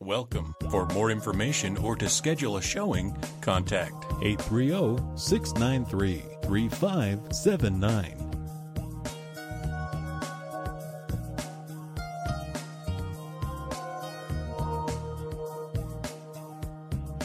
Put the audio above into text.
Welcome. For more information or to schedule a showing, contact 830-693-3579.